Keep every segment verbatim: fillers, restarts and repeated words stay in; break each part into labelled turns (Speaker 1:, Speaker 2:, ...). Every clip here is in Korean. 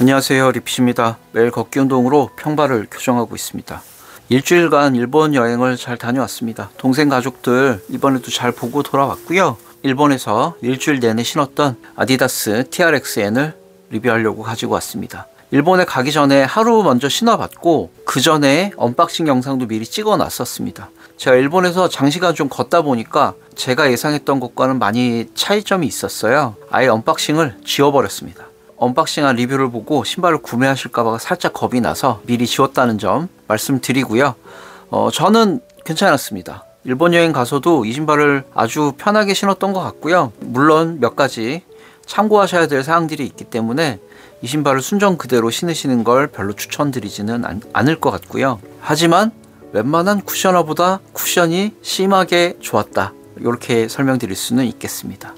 Speaker 1: 안녕하세요, 리핏입니다. 매일 걷기 운동으로 평발을 교정하고 있습니다. 일주일간 일본 여행을 잘 다녀왔습니다. 동생 가족들 이번에도 잘 보고 돌아왔고요. 일본에서 일주일 내내 신었던 아디다스 티알엑스엔을 리뷰하려고 가지고 왔습니다. 일본에 가기 전에 하루 먼저 신어봤고 그 전에 언박싱 영상도 미리 찍어 놨었습니다. 제가 일본에서 장시간 좀 걷다 보니까 제가 예상했던 것과는 많이 차이점이 있었어요. 아예 언박싱을 지워버렸습니다. 언박싱한 리뷰를 보고 신발을 구매하실까봐 살짝 겁이 나서 미리 지웠다는 점 말씀드리고요. 어, 저는 괜찮았습니다. 일본 여행 가서도 이 신발을 아주 편하게 신었던 것 같고요. 물론 몇 가지 참고하셔야 될 사항들이 있기 때문에 이 신발을 순정 그대로 신으시는 걸 별로 추천드리지는 않, 않을 것 같고요. 하지만 웬만한 쿠셔너보다 쿠션이 심하게 좋았다, 이렇게 설명드릴 수는 있겠습니다.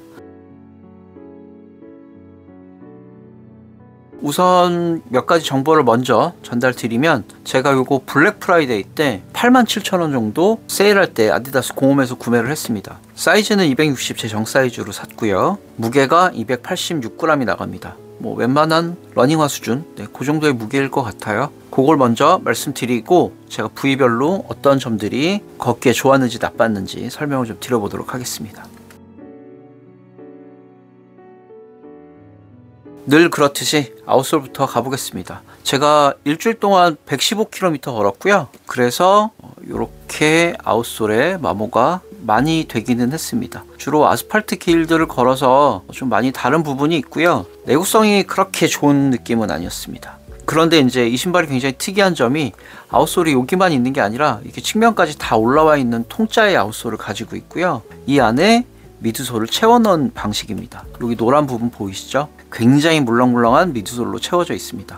Speaker 1: 우선 몇 가지 정보를 먼저 전달드리면, 제가 요거 블랙 프라이데이 때 팔만 칠천 원 정도 세일할 때 아디다스 공홈에서 구매를 했습니다. 사이즈는 이백육십, 제 정 사이즈로 샀고요. 무게가 이백팔십육 그램이 나갑니다. 뭐 웬만한 러닝화 수준, 네, 그 정도의 무게일 것 같아요. 그걸 먼저 말씀드리고 제가 부위별로 어떤 점들이 걷기에 좋았는지 나빴는지 설명을 좀 드려보도록 하겠습니다. 늘 그렇듯이 아웃솔부터 가보겠습니다. 제가 일주일 동안 백십오 킬로미터 걸었고요. 그래서 이렇게 아웃솔에 마모가 많이 되기는 했습니다. 주로 아스팔트 길들을 걸어서 좀 많이 다른 부분이 있고요. 내구성이 그렇게 좋은 느낌은 아니었습니다. 그런데 이제 이 신발이 굉장히 특이한 점이 아웃솔이 여기만 있는 게 아니라 이렇게 측면까지 다 올라와 있는 통짜의 아웃솔을 가지고 있고요. 이 안에 미드솔을 채워 넣은 방식입니다. 여기 노란 부분 보이시죠? 굉장히 물렁물렁한 미드솔로 채워져 있습니다.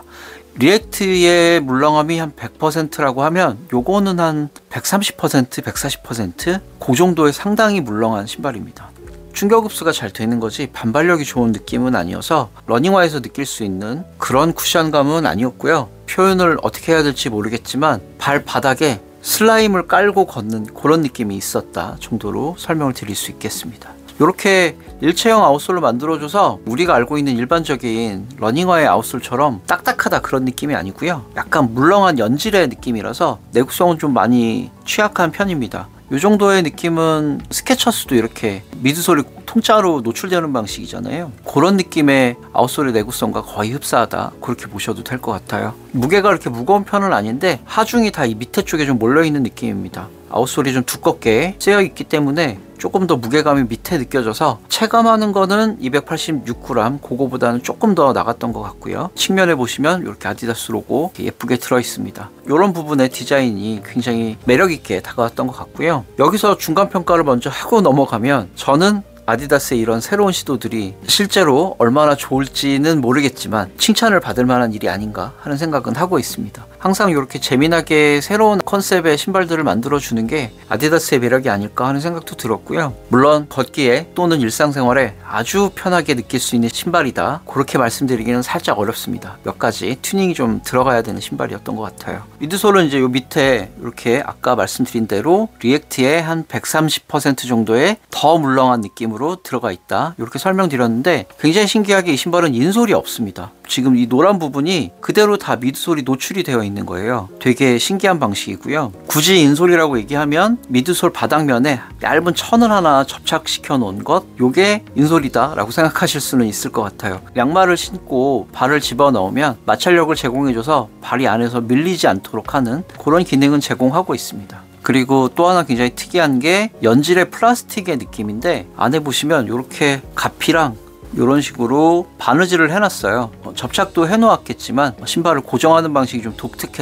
Speaker 1: 리액트의 물렁함이 한 백 퍼센트라고 하면 요거는 한 백삼십 퍼센트, 백사십 퍼센트 그 정도의 상당히 물렁한 신발입니다. 충격 흡수가 잘 되는 거지 반발력이 좋은 느낌은 아니어서 러닝화에서 느낄 수 있는 그런 쿠션감은 아니었고요. 표현을 어떻게 해야 될지 모르겠지만 발바닥에 슬라임을 깔고 걷는 그런 느낌이 있었다 정도로 설명을 드릴 수 있겠습니다. 이렇게 일체형 아웃솔로 만들어줘서 우리가 알고 있는 일반적인 러닝화의 아웃솔처럼 딱딱하다 그런 느낌이 아니고요. 약간 물렁한 연질의 느낌이라서 내구성은 좀 많이 취약한 편입니다. 이 정도의 느낌은 스케쳐스도 이렇게 미드솔이 통짜로 노출되는 방식이잖아요. 그런 느낌의 아웃솔의 내구성과 거의 흡사하다, 그렇게 보셔도 될 것 같아요. 무게가 그렇게 무거운 편은 아닌데 하중이 다 이 밑에 쪽에 좀 몰려있는 느낌입니다. 아웃솔이 좀 두껍게 쓰여 있기 때문에 조금 더 무게감이 밑에 느껴져서 체감하는 거는 이백팔십육 그램, 그거보다는 조금 더 나갔던 것 같고요. 측면에 보시면 이렇게 아디다스 로고 예쁘게 들어 있습니다. 이런 부분의 디자인이 굉장히 매력있게 다가왔던 것 같고요. 여기서 중간평가를 먼저 하고 넘어가면, 저는 아디다스의 이런 새로운 시도들이 실제로 얼마나 좋을지는 모르겠지만 칭찬을 받을 만한 일이 아닌가 하는 생각은 하고 있습니다. 항상 이렇게 재미나게 새로운 컨셉의 신발들을 만들어주는 게 아디다스의 매력이 아닐까 하는 생각도 들었고요. 물론 걷기에 또는 일상생활에 아주 편하게 느낄 수 있는 신발이다, 그렇게 말씀드리기는 살짝 어렵습니다. 몇 가지 튜닝이 좀 들어가야 되는 신발이었던 것 같아요. 미드솔은 이제 요 밑에 이렇게 아까 말씀드린 대로 리액트의 한 백삼십 퍼센트 정도의 더 물렁한 느낌으로 들어가 있다, 이렇게 설명드렸는데 굉장히 신기하게 이 신발은 인솔이 없습니다. 지금 이 노란 부분이 그대로 다 미드솔이 노출이 되어 있는 거예요. 되게 신기한 방식이고요. 굳이 인솔이라고 얘기하면 미드솔 바닥면에 얇은 천을 하나 접착시켜 놓은 것, 요게 인솔이다 라고 생각하실 수는 있을 것 같아요. 양말을 신고 발을 집어넣으면 마찰력을 제공해줘서 발이 안에서 밀리지 않도록 하는 그런 기능은 제공하고 있습니다. 그리고 또 하나 굉장히 특이한 게 연질의 플라스틱의 느낌인데, 안에 보시면 이렇게 가피랑 이런 식으로 바느질을 해놨어요. 접착도 해놓았겠지만 신발을 고정하는 방식이 좀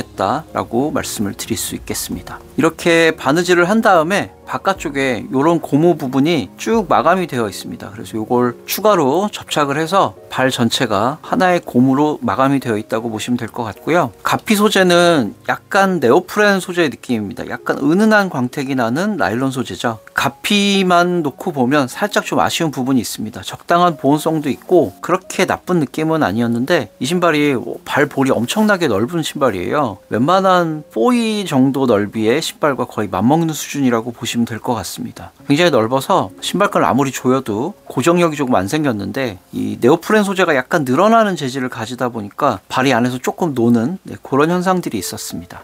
Speaker 1: 독특했다라고 말씀을 드릴 수 있겠습니다. 이렇게 바느질을 한 다음에 바깥쪽에 이런 고무 부분이 쭉 마감이 되어 있습니다. 그래서 이걸 추가로 접착을 해서 발 전체가 하나의 고무로 마감이 되어 있다고 보시면 될 것 같고요. 가피 소재는 약간 네오프렌 소재의 느낌입니다. 약간 은은한 광택이 나는 나일론 소재죠. 가피만 놓고 보면 살짝 좀 아쉬운 부분이 있습니다. 적당한 보온성도 있고 그렇게 나쁜 느낌은 아니었는데 이 신발이 발볼이 엄청나게 넓은 신발이에요. 웬만한 포이 정도 넓이의 신발과 거의 맞먹는 수준이라고 보시면 될 것 같습니다. 굉장히 넓어서 신발끈을 아무리 조여도 고정력이 조금 안 생겼는데 이 네오프렌 소재가 약간 늘어나는 재질을 가지다 보니까 발이 안에서 조금 노는 네, 그런 현상들이 있었습니다.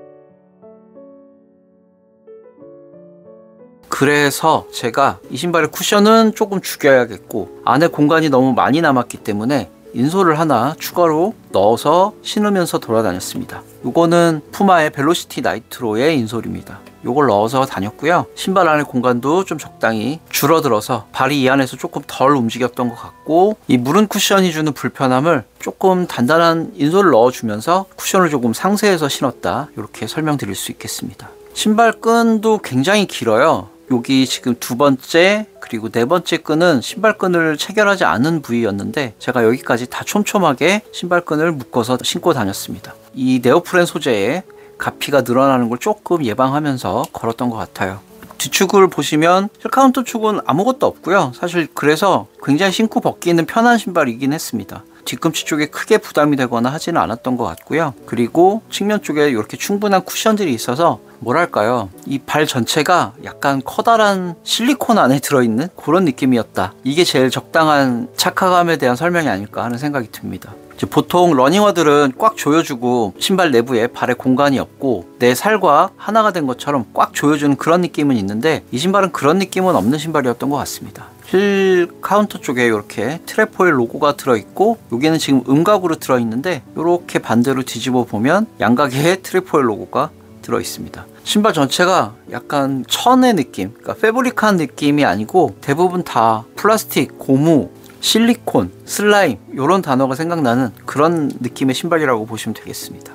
Speaker 1: 그래서 제가 이 신발의 쿠션은 조금 죽여야겠고 안에 공간이 너무 많이 남았기 때문에 인솔을 하나 추가로 넣어서 신으면서 돌아다녔습니다. 이거는 푸마의 벨로시티 나이트로의 인솔입니다. 이걸 넣어서 다녔고요. 신발 안의 공간도 좀 적당히 줄어들어서 발이 이 안에서 조금 덜 움직였던 것 같고 이 무른 쿠션이 주는 불편함을 조금 단단한 인솔을 넣어주면서 쿠션을 조금 상세해서 신었다, 이렇게 설명드릴 수 있겠습니다. 신발끈도 굉장히 길어요. 여기 지금 두 번째 그리고 네 번째 끈은 신발끈을 체결하지 않은 부위였는데 제가 여기까지 다 촘촘하게 신발끈을 묶어서 신고 다녔습니다. 이 네오프렌 소재에 가피가 늘어나는 걸 조금 예방하면서 걸었던 것 같아요. 뒤축을 보시면 힐카운터 축은 아무것도 없고요. 사실 그래서 굉장히 신고 벗기는 편한 신발이긴 했습니다. 뒤꿈치 쪽에 크게 부담이 되거나 하지는 않았던 것 같고요. 그리고 측면 쪽에 이렇게 충분한 쿠션들이 있어서 뭐랄까요, 이 발 전체가 약간 커다란 실리콘 안에 들어있는 그런 느낌이었다. 이게 제일 적당한 착화감에 대한 설명이 아닐까 하는 생각이 듭니다. 보통 러닝화들은 꽉 조여주고 신발 내부에 발에 공간이 없고 내 살과 하나가 된 것처럼 꽉 조여주는 그런 느낌은 있는데 이 신발은 그런 느낌은 없는 신발이었던 것 같습니다. 힐 카운터 쪽에 이렇게 트레포일 로고가 들어있고 여기는 지금 음각으로 들어있는데 이렇게 반대로 뒤집어 보면 양각의 트레포일 로고가 들어있습니다. 신발 전체가 약간 천의 느낌, 그러니까 패브릭한 느낌이 아니고 대부분 다 플라스틱, 고무, 실리콘, 슬라임 이런 단어가 생각나는 그런 느낌의 신발이라고 보시면 되겠습니다.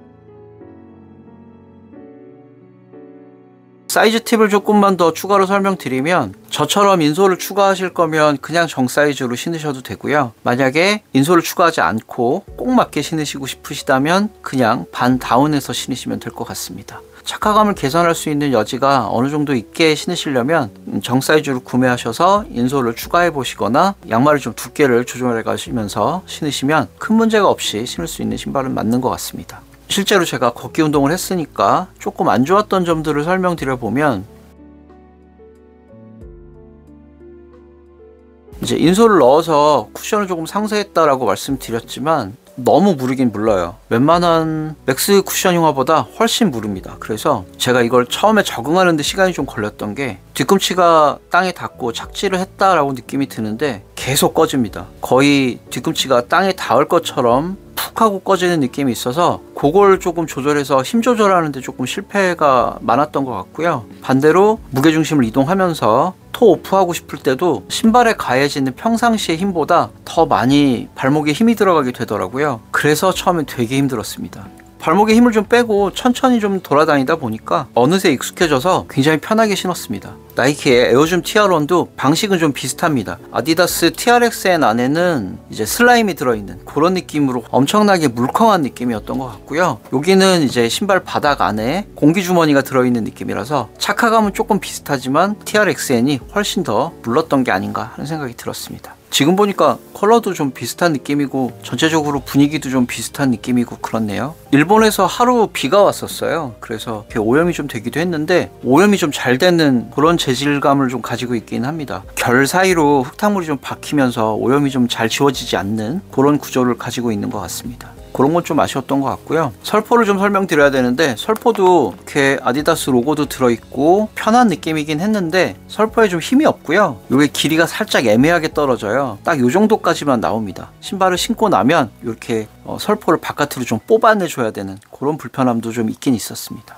Speaker 1: 사이즈 팁을 조금만 더 추가로 설명드리면 저처럼 인솔을 추가하실 거면 그냥 정 사이즈로 신으셔도 되고요. 만약에 인솔을 추가하지 않고 꼭 맞게 신으시고 싶으시다면 그냥 반 다운해서 신으시면 될 것 같습니다. 착화감을 개선할 수 있는 여지가 어느 정도 있게 신으시려면 정 사이즈로 구매하셔서 인솔을 추가해 보시거나 양말을 좀 두께를 조절해 가시면서 신으시면 큰 문제가 없이 신을 수 있는 신발은 맞는 것 같습니다. 실제로 제가 걷기 운동을 했으니까 조금 안 좋았던 점들을 설명드려 보면 이제 인솔을 넣어서 쿠션을 조금 상세했다라고 말씀드렸지만 너무 무르긴 물러요. 웬만한 맥스 쿠션형화보다 훨씬 무릅니다. 그래서 제가 이걸 처음에 적응하는 데 시간이 좀 걸렸던 게 뒤꿈치가 땅에 닿고 착지를 했다라고 느낌이 드는데 계속 꺼집니다. 거의 뒤꿈치가 땅에 닿을 것처럼 푹 하고 꺼지는 느낌이 있어서 그걸 조금 조절해서 힘 조절하는 데 조금 실패가 많았던 것 같고요. 반대로 무게중심을 이동하면서 토 오프하고 싶을 때도 신발에 가해지는 평상시의 힘보다 더 많이 발목에 힘이 들어가게 되더라고요. 그래서 처음엔 되게 힘들었습니다. 발목에 힘을 좀 빼고 천천히 좀 돌아다니다 보니까 어느새 익숙해져서 굉장히 편하게 신었습니다. 나이키의 에어줌 티알원도 방식은 좀 비슷합니다. 아디다스 티알엑스엔 안에는 이제 슬라임이 들어있는 그런 느낌으로 엄청나게 물컹한 느낌이었던 것 같고요. 여기는 이제 신발 바닥 안에 공기주머니가 들어있는 느낌이라서 착화감은 조금 비슷하지만 티알엑스엔이 훨씬 더 물렀던 게 아닌가 하는 생각이 들었습니다. 지금 보니까 컬러도 좀 비슷한 느낌이고 전체적으로 분위기도 좀 비슷한 느낌이고 그렇네요. 일본에서 하루 비가 왔었어요. 그래서 오염이 좀 되기도 했는데 오염이 좀 잘 되는 그런 재질감을 좀 가지고 있긴 합니다. 결 사이로 흙탕물이 좀 박히면서 오염이 좀 잘 지워지지 않는 그런 구조를 가지고 있는 것 같습니다. 그런 건 좀 아쉬웠던 것 같고요. 설포를 좀 설명드려야 되는데 설포도 이렇게 아디다스 로고도 들어있고 편한 느낌이긴 했는데 설포에 좀 힘이 없고요. 이게 길이가 살짝 애매하게 떨어져요. 딱 이 정도까지만 나옵니다. 신발을 신고 나면 이렇게 어, 설포를 바깥으로 좀 뽑아내줘야 되는 그런 불편함도 좀 있긴 있었습니다.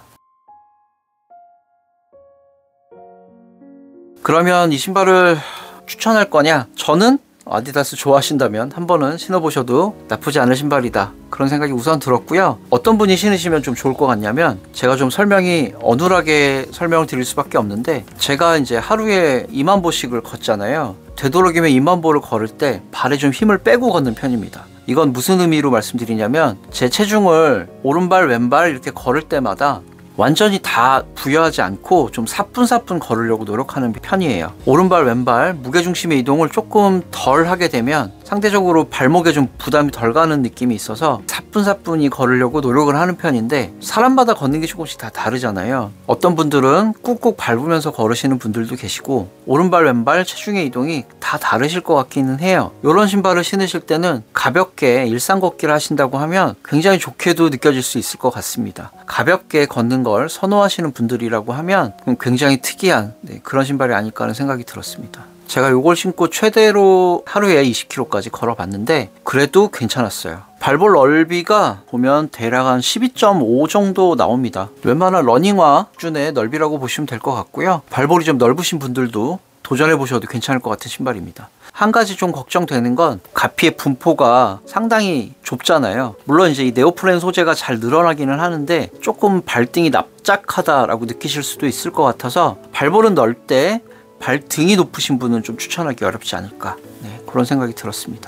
Speaker 1: 그러면 이 신발을 추천할 거냐? 저는 아디다스 좋아하신다면 한 번은 신어보셔도 나쁘지 않은 신발이다, 그런 생각이 우선 들었고요. 어떤 분이 신으시면 좀 좋을 것 같냐면 제가 좀 설명이 어눌하게 설명을 드릴 수밖에 없는데 제가 이제 하루에 이만 보씩을 걷잖아요. 되도록이면 이만 보를 걸을 때 발에 좀 힘을 빼고 걷는 편입니다. 이건 무슨 의미로 말씀드리냐면 제 체중을 오른발 왼발 이렇게 걸을 때마다 완전히 다 부여하지 않고 좀 사뿐사뿐 걸으려고 노력하는 편이에요. 오른발 왼발 무게중심의 이동을 조금 덜 하게 되면 상대적으로 발목에 좀 부담이 덜 가는 느낌이 있어서 사뿐사뿐히 걸으려고 노력을 하는 편인데, 사람마다 걷는 게 조금씩 다 다르잖아요. 어떤 분들은 꾹꾹 밟으면서 걸으시는 분들도 계시고 오른발 왼발 체중의 이동이 다 다르실 것 같기는 해요. 이런 신발을 신으실 때는 가볍게 일상 걷기를 하신다고 하면 굉장히 좋게도 느껴질 수 있을 것 같습니다. 가볍게 걷는 걸 선호하시는 분들이라고 하면 굉장히 특이한 네, 그런 신발이 아닐까 하는 생각이 들었습니다. 제가 이걸 신고 최대로 하루에 이십 킬로미터까지 걸어봤는데 그래도 괜찮았어요. 발볼 넓이가 보면 대략 한 십이 점 오 정도 나옵니다. 웬만한 러닝화 수준의 넓이라고 보시면 될 것 같고요. 발볼이 좀 넓으신 분들도 도전해 보셔도 괜찮을 것 같은 신발입니다. 한 가지 좀 걱정되는 건 가피의 분포가 상당히 좁잖아요. 물론 이제 이 네오프렌 소재가 잘 늘어나기는 하는데 조금 발등이 납작하다라고 느끼실 수도 있을 것 같아서 발볼은 넓되 발등이 높으신 분은 좀 추천하기 어렵지 않을까, 네, 그런 생각이 들었습니다.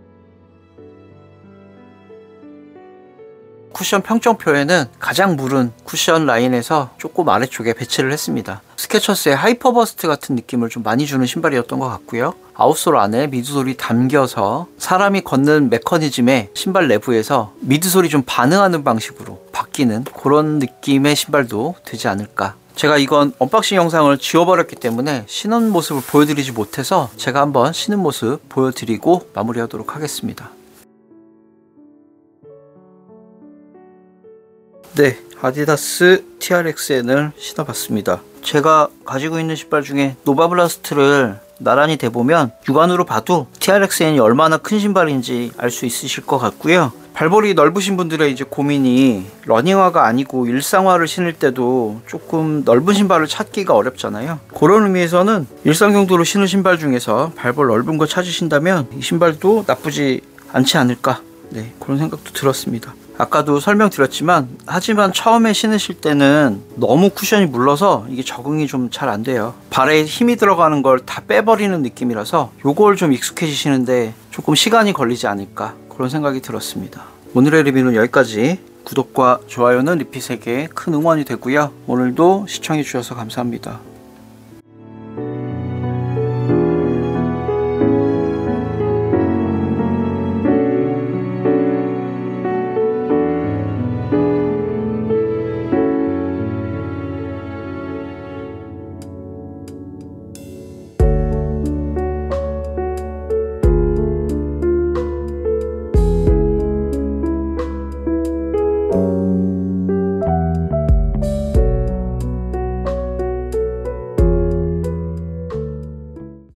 Speaker 1: 쿠션 평점표에는 가장 무른 쿠션 라인에서 조금 아래쪽에 배치를 했습니다. 스케쳐스의 하이퍼버스트 같은 느낌을 좀 많이 주는 신발이었던 것 같고요. 아웃솔 안에 미드솔이 담겨서 사람이 걷는 메커니즘에 신발 내부에서 미드솔이 좀 반응하는 방식으로 바뀌는 그런 느낌의 신발도 되지 않을까. 제가 이건 언박싱 영상을 지워버렸기 때문에 신은 모습을 보여드리지 못해서 제가 한번 신은 모습 보여드리고 마무리하도록 하겠습니다. 네, 아디다스 티알엑스엔을 신어봤습니다. 제가 가지고 있는 신발 중에 노바블라스트를 나란히 대보면 육안으로 봐도 티알엑스엔이 얼마나 큰 신발인지 알 수 있으실 것 같고요. 발볼이 넓으신 분들의 이제 고민이 러닝화가 아니고 일상화를 신을 때도 조금 넓은 신발을 찾기가 어렵잖아요. 그런 의미에서는 일상 용도로 신을 신발 중에서 발볼 넓은 거 찾으신다면 이 신발도 나쁘지 않지 않을까, 네, 그런 생각도 들었습니다. 아까도 설명드렸지만 하지만 처음에 신으실 때는 너무 쿠션이 물러서 이게 적응이 좀 잘 안 돼요. 발에 힘이 들어가는 걸 다 빼버리는 느낌이라서 요걸 좀 익숙해지시는데 조금 시간이 걸리지 않을까, 그런 생각이 들었습니다. 오늘의 리뷰는 여기까지. 구독과 좋아요는 리핏에게 큰 응원이 되고요. 오늘도 시청해주셔서 감사합니다.